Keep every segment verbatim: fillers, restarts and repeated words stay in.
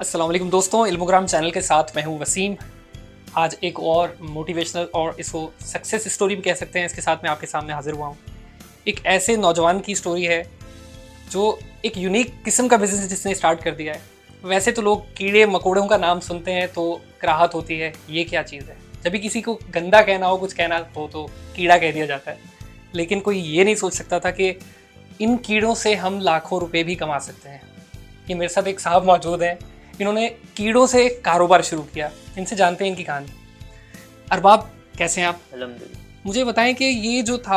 अस्सलाम वालेकुम दोस्तों, इल्मोग्राम चैनल के साथ मैं हूं वसीम। आज एक और मोटिवेशनल और इसको सक्सेस स्टोरी भी कह सकते हैं, इसके साथ मैं आपके सामने हाजिर हुआ हूं। एक ऐसे नौजवान की स्टोरी है जो एक यूनिक किस्म का बिजनेस जिसने स्टार्ट कर दिया है। वैसे तो लोग कीड़े मकोड़ों का नाम सुनते हैं तो कराहत होती है, ये क्या चीज़ है। जब भी किसी को गंदा कहना हो, कुछ कहना हो तो कीड़ा कह दिया जाता है, लेकिन कोई ये नहीं सोच सकता था कि इन कीड़ों से हम लाखों रुपए भी कमा सकते हैं। ये मेरे साथ एक साहब मौजूद हैं, इन्होंने कीड़ों से कारोबार शुरू किया। इनसे जानते हैं इनकी कहानी। अरबाब, कैसे हैं आप? अल्हम्दुलिल्लाह। मुझे बताएं कि ये जो था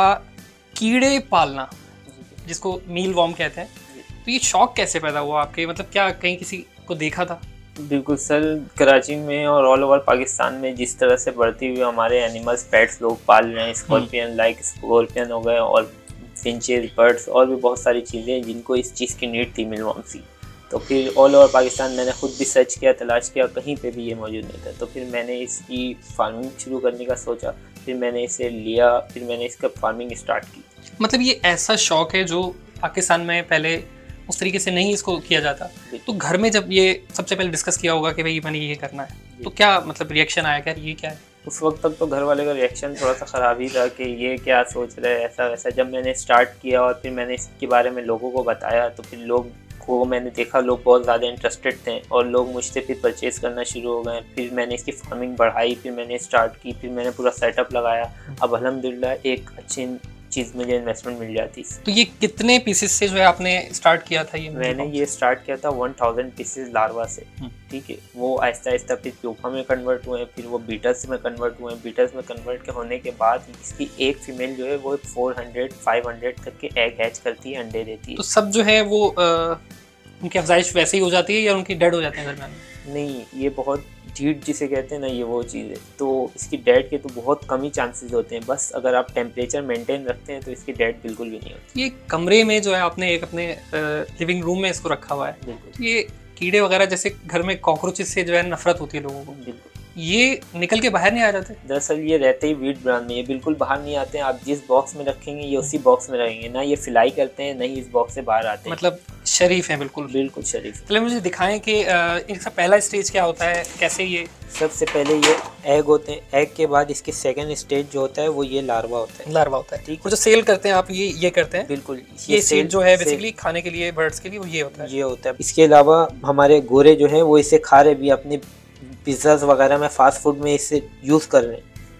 कीड़े पालना, जिसको मील वॉर्म कहते हैं, तो ये शौक कैसे पैदा हुआ आपके? मतलब क्या कहीं किसी को देखा था? बिल्कुल सर, कराची में और ऑल ओवर पाकिस्तान में जिस तरह से बढ़ती हुई हमारे एनिमल्स पेट्स लोग पाल रहे हैं, स्कॉर्पियन लाइक स्कॉर्पियन हो गए और फिंचेस, बर्ड्स और भी बहुत सारी चीज़ें जिनको इस चीज़ की नीड थी मील वॉर्म सी। तो फिर ऑल ओवर पाकिस्तान मैंने खुद भी सर्च किया, तलाश किया, कहीं पे भी ये मौजूद नहीं था। तो फिर मैंने इसकी फार्मिंग शुरू करने का सोचा, फिर मैंने इसे लिया, फिर मैंने इसका फार्मिंग स्टार्ट की। मतलब ये ऐसा शौक है जो पाकिस्तान में पहले उस तरीके से नहीं इसको किया जाता। तो घर में जब ये सबसे पहले डिस्कस किया होगा कि भाई मैंने ये करना है, तो क्या मतलब रिएक्शन आया क्या ये क्या है? उस वक्त तक तो घर वाले का रिएक्शन थोड़ा सा ख़राब ही था कि ये क्या सोच रहे हैं, ऐसा वैसा। जब मैंने स्टार्ट किया और फिर मैंने इसके बारे में लोगों को बताया, तो फिर लोग को मैंने देखा लोग बहुत ज़्यादा इंटरेस्टेड थे और लोग मुझसे फिर परचेज़ करना शुरू हो गए। फिर मैंने इसकी फार्मिंग बढ़ाई, फिर मैंने स्टार्ट की, फिर मैंने पूरा सेटअप लगाया। अब अल्हम्दुलिल्लाह एक अच्छी चीज़ मुझे इन्वेस्टमेंट मिल जाती है। तो ये कितने पीसेस से जो है आपने स्टार्ट किया था? ये मैंने ये स्टार्ट किया था वन थाउजेंड पीसेस लार्वा से, ठीक है। वो आहिस्ता आहिस्ता फिर प्यूपा में कन्वर्ट हुए, फिर वो बीटल्स में कन्वर्ट हुए। बीटल्स में कन्वर्ट के होने के बाद इसकी एक फीमेल जो है वो फोर हंड्रेड फाइव हंड्रेड तक के एग हैच करती है, अंडे देती है। तो सब जो है वो आ, उनकी अफजाइश वैसे ही हो जाती है या उनकी डेड हो जाते हैं दरमियान? नहीं, ये बहुत हीट जिसे कहते हैं ना, ये वो चीज़ है। तो इसकी डेड के तो बहुत कम ही चांसेस होते हैं। बस अगर आप टेम्परेचर मेंटेन रखते हैं तो इसकी डेड बिल्कुल भी नहीं होती। ये कमरे में जो है आपने एक अपने लिविंग रूम में इसको रखा हुआ है। बिल्कुल। ये कीड़े वगैरह जैसे घर में कॉकरोचेस से जो है नफरत होती है लोगों को, बिल्कुल, ये निकल के बाहर नहीं आ जाते? दरअसल ये रहते ही वीट ब्रांड में, ये बिल्कुल बाहर नहीं आते हैं। आप जिस बॉक्स में रखेंगे ये उसी बॉक्स में रहेंगे, ना ये फ्लाई करते हैं, नहीं इस बॉक्स से बाहर आते हैं। मतलब शरीफ है बिल्कुल। बिल्कुल शरीफ। चलिए मुझे दिखाएं कि इनका पहला स्टेज क्या होता है, कैसे ये? सबसे पहले ये एग होते हैं। एग के बाद इसके सेकंड स्टेज जो होता है वो ये लार्वा होता है। लार्वा होता है, ठीक है। जो सेल करते हैं आप, ये ये करते हैं? बिल्कुल। ये सीड जो है बेसिकली खाने के लिए, बर्ड्स के लिए, वो ये होता है। ये होता है। इसके अलावा हमारे गोरे जो है वो इसे खा रहे भी, अपने पिज़्ज़ास वगैरह में, फास्ट फूड में इसे यूज़ कर रहे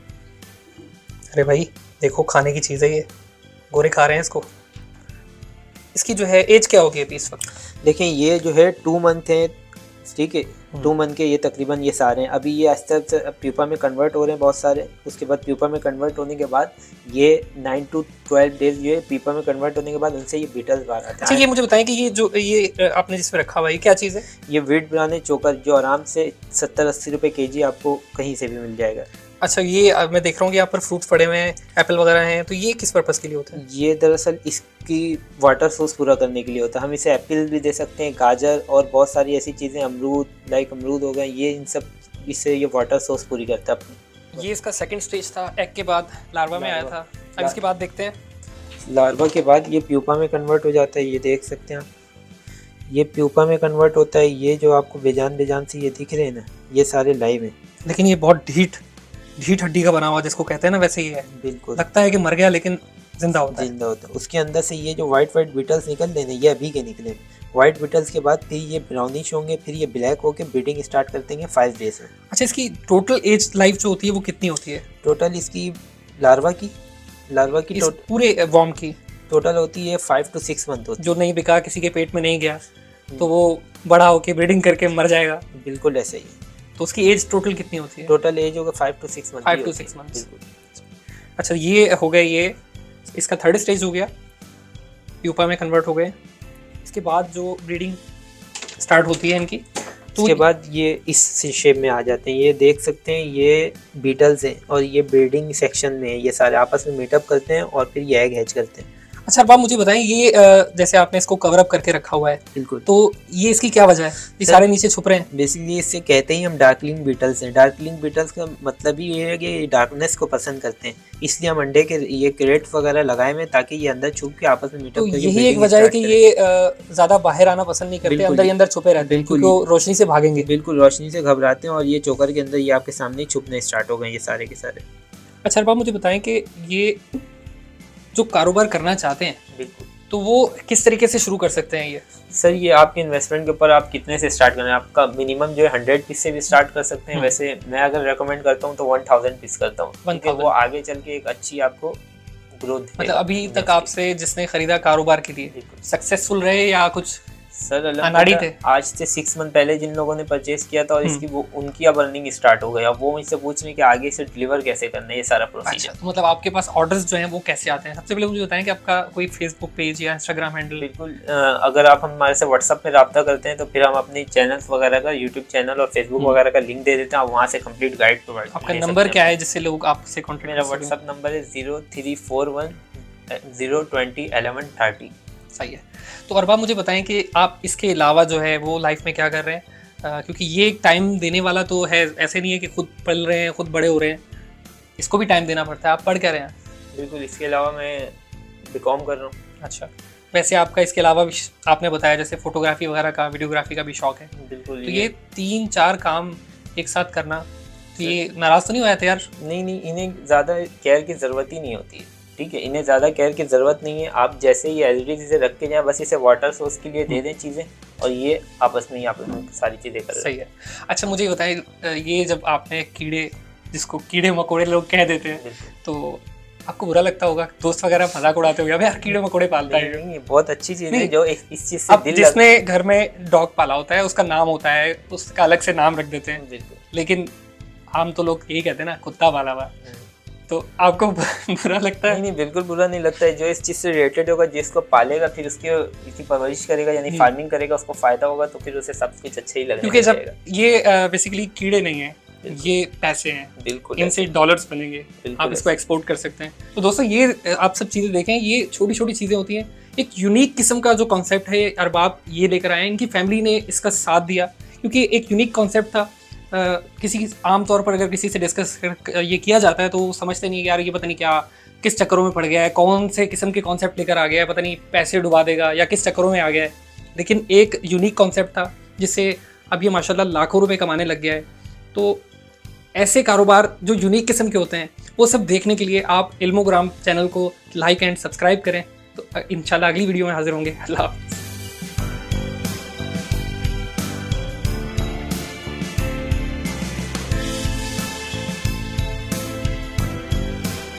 हैं। अरे भाई देखो, खाने की चीज़ है ये, गोरे खा रहे हैं इसको। इसकी जो है एज क्या होगी अभी इस वक्त? देखें ये जो है टू मंथ है, ठीक है। टू मंथ के ये तकरीबन ये सारे हैं। अभी ये आहिस्ता आहिस्ता प्यूपा में कन्वर्ट हो रहे हैं बहुत सारे। उसके बाद प्यूपा में कन्वर्ट होने के बाद ये नाइन टू ट्वेल्व डेज ये प्यूपा में कन्वर्ट होने के बाद उनसे ये बीटल्स बाहर आते हैं। अच्छा, ये मुझे बताएं कि ये जो ये आपने जिसमें रखा हुआ है, ये क्या चीज़ है? ये वीट ब्रांड चोकर, जो आराम से सत्तर अस्सी रुपये के जी आपको कहीं से भी मिल जाएगा। अच्छा, ये मैं देख रहा हूँ कि यहाँ पर फ्रूट्स पड़े हुए हैं, एप्पल वगैरह हैं, तो ये किस पर्पज़ के लिए होता है? ये दरअसल इसकी वाटर सोर्स पूरा करने के लिए होता है। हम इसे एप्पल भी दे सकते हैं, गाजर और बहुत सारी ऐसी चीज़ें, अमरूद लाइक अमरूद हो गए, ये इन सब इससे ये वाटर सोर्स पूरी करता है अपनी। ये इसका सेकंड स्टेज था, एग के बाद लार्वा में आया था। अब इसके बाद देखते हैं। लार्वा के बाद ये प्यूपा में कन्वर्ट हो जाता है, ये देख सकते हैं आप। ये प्यूपा में कन्वर्ट होता है। ये जो आपको बेजान बेजान से ये दिख रहे हैं ना, ये सारे लाइव हैं। लेकिन ये बहुत ढीठ ढीठ हड्डी का बना हुआ जिसको कहते हैं ना, वैसे ही है। बिल्कुल लगता है कि मर गया लेकिन जिंदा होता है। जिंदा होता है। उसके अंदर से ये जो वाइट वाइट बीटल्स निकल रहे हैं, ये अभी के निकले। वाइट बीटल्स के बाद फिर ये ब्राउनिश होंगे, फिर ये ब्लैक होके ब्रीडिंग स्टार्ट कर देंगे फाइव डेज में। अच्छा, इसकी टोटल एज लाइफ जो होती है वो कितनी होती है? टोटल इसकी लार्वा की लार्वा की इस पूरे वॉर्म की टोटल होती है फाइव टू सिक्स मंथ होती है। जो नहीं बिका, किसी के पेट में नहीं गया, तो वो बड़ा होके ब्रीडिंग करके मर जाएगा। बिल्कुल ऐसे ही। तो उसकी एज टोटल कितनी होती है? टोटल एज होगा five to six month. Five to six month. अच्छा, ये हो गया, ये इसका थर्ड स्टेज हो गया, प्यूपा में कन्वर्ट हो गए। इसके बाद जो ब्रीडिंग स्टार्ट होती है इनकी, तो उसके बाद ये इस शेप में आ जाते हैं। ये देख सकते हैं ये बीटल्स हैं और ये ब्रीडिंग सेक्शन में है। ये सारे आपस में मीटअप करते हैं और फिर ये एग हैच करते हैं। अच्छा अब आप मुझे बताएं, ये अ, जैसे आपने इसको कवर अप करके रखा हुआ है, बिल्कुल, तो ये इसकी क्या वजह है, ये सर, सारे नीचे छुप रहे हैं? बेसिकली इससे कहते ही हम डार्कलिंग बीटल्स हैं। डार्कलिंग बीटल्स का मतलब ही ये है कि डार्कनेस को पसंद करते हैं, इसलिए हम अंडे के ये क्रेट वगैरह लगाए हुए ताकि ये अंदर छुप के आपस में मीटअप तो करके यही एक breeding वजह है start कि करें। ये अ, ज्यादा बाहर आना पसंद नहीं करते, बिल्कुल, अंदर ही अंदर छुपे रहते हैं बिल्कुल, क्योंकि वो रोशनी से भागेंगे। बिल्कुल रोशनी से घबराते हैं और ये चोकर के अंदर ये आपके सामने ही छुपने स्टार्ट हो गए ये सारे के सारे। अच्छा अब आप मुझे बताएं कि ये जो कारोबार करना चाहते हैं बिल्कुल तो वो किस तरीके से शुरू कर सकते हैं? ये सर, ये आपके इन्वेस्टमेंट के ऊपर आप कितने से स्टार्ट करें। आपका मिनिमम जो है हंड्रेड पीस से भी स्टार्ट कर सकते हैं। वैसे मैं अगर रेकमेंड करता हूँ तो वन थाउजेंड पीस करता हूँ, क्योंकि वो आगे चल के एक अच्छी आपको ग्रोथ। मतलब अभी तक आपसे जिसने खरीदा कारोबार के लिए सक्सेसफुल रहे या कुछ सर अनाड़ी थे? आज से सिक्स मंथ पहले जिन लोगों ने परचेज किया था और इसकी वो उनकी अब अर्निंग स्टार्ट हो गई। अब वो मुझसे पूछ रहे हैं कि आगे से डिलीवर कैसे करना है ये सारा प्रोसीजर। अच्छा, तो मतलब आपके पास ऑर्डर्स जो हैं वो कैसे आते हैं? सबसे पहले मुझे बताएं कि आपका कोई फेसबुक पेज या इंस्टाग्राम हैंडल? बिल्कुल, अगर आप हमारे से व्हाट्सअप में रब्ता करते हैं तो फिर हम अपनी चैनल्स वगैरह का, यूट्यूब चैनल और फेसबुक वगैरह का लिंक दे देते हैं। आप वहाँ से कंप्लीट गाइड प्रोवाइड। आपका नंबर क्या है जिससे लोग आपसे कॉन्टेक्ट? मेरा व्हाट्सअप नंबर है zero three four one zero twenty eleven thirty. सही है। तो अरबाब मुझे बताएं कि आप इसके अलावा जो है वो लाइफ में क्या कर रहे हैं, आ, क्योंकि ये एक टाइम देने वाला तो है, ऐसे नहीं है कि खुद पल रहे हैं खुद बड़े हो रहे हैं, इसको भी टाइम देना पड़ता है। आप पढ़ क्या रहे हैं? बिल्कुल, इसके अलावा मैं बीकॉम कर रहा हूँ। अच्छा, वैसे आपका इसके अलावा भी आपने बताया जैसे फोटोग्राफी वगैरह का, वीडियोग्राफी का भी शौक है। बिल्कुल, तो ये तीन चार काम एक साथ करना, तो ये नाराज तो नहीं हुआ था यार? नहीं नहीं, इन्हें ज़्यादा केयर की ज़रूरत ही नहीं होती है। ठीक है, इन्हें ज़्यादा केयर की ज़रूरत नहीं है। आप जैसे ही एल ई डी इसे रख के जाएँ, बस इसे वाटर सोर्स के लिए दे दें चीज़ें और ये आपस में ही आपस में सारी चीज़ें कर। सही है। अच्छा मुझे बताइए, ये जब आपने कीड़े, जिसको कीड़े मकोड़े लोग कह देते हैं, तो आपको बुरा लगता होगा, दोस्त वगैरह मजाक उड़ाते होंगे, यार कीड़े मकोड़े पालता है? नहीं, बहुत अच्छी चीज़ है जो इस चीज़ से अब दिल जिसने घर में डॉग पाला होता है उसका नाम होता है, उसका अलग से नाम रख देते हैं। बिल्कुल, लेकिन आम तो लोग यही कहते हैं ना, कुत्ता पाला हुआ। तो आपको बुरा लगता है? नहीं नहीं, बिल्कुल बुरा नहीं लगता है। जो इस चीज़ से रिलेटेड होगा, जिसको पालेगा फिर उसके इसकी परवरिश करेगा यानी फार्मिंग करेगा, उसको फायदा होगा तो फिर उसे सब कुछ अच्छा ही लगेगा। क्योंकि जब ये बेसिकली कीड़े नहीं हैं, ये पैसे हैं। बिल्कुल, इनसे डॉलर्स बनेंगे, आप इसको एक्सपोर्ट कर सकते हैं। तो दोस्तों ये आप सब चीज़ें देखें, ये छोटी छोटी चीज़ें होती हैं। एक यूनिक किस्म का जो कॉन्सेप्ट है अरबाब ये लेकर आए हैं, इनकी फैमिली ने इसका साथ दिया क्योंकि एक यूनिक कॉन्सेप्ट था। Uh, किसी आम तौर पर अगर किसी से डिस्कस ये किया जाता है तो वो समझते नहीं कि यार ये पता नहीं क्या किस चक्करों में पड़ गया है, कौन से किस्म के कॉन्सेप्ट लेकर आ गया है, पता नहीं पैसे डुबा देगा या किस चक्करों में आ गया है। लेकिन एक यूनिक कॉन्सेप्ट था जिससे अब ये माशाल्लाह लाखों रुपए कमाने लग गया है। तो ऐसे कारोबार जो यूनिक किस्म के होते हैं वो सब देखने के लिए आप इल्मोग्राम चैनल को लाइक एंड सब्सक्राइब करें। तो इंशाल्लाह अगली वीडियो में हाजिर होंगे। अल्लाह हाफ़िज़।